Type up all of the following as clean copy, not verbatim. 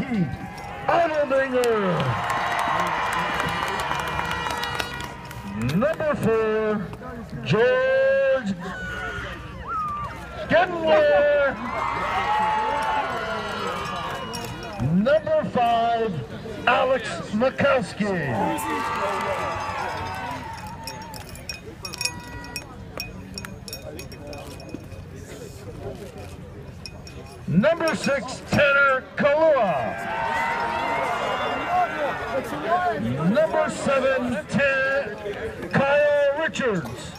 Idledinger. Number 4, George Skinner. Number 5, Alex Makowski. Number 6, Tanner Kalua. Number 7, Kyle Richards.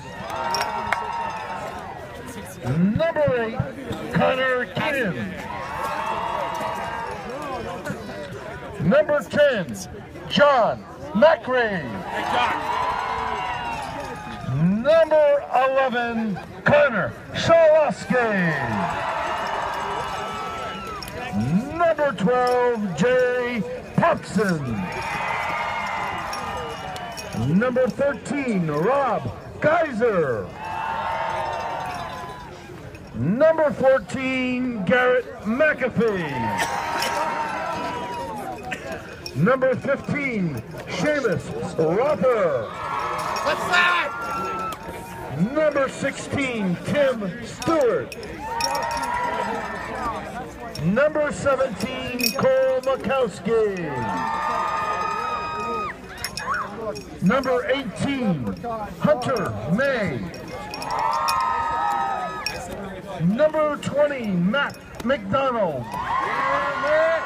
Number 8, Connor Keenan. Number 10, John McRae. Number 11, Connor Shawowski. Number 12, Jay Thompson. Number 13, Rob Geyser. Number 14, Garrett McAfee. Number 15, Seamus Rother. What's that? Number 16, Tim Stewart. Number 17, Cole Makowski. Number 18, Hunter May. Number 20, Matt McDonald.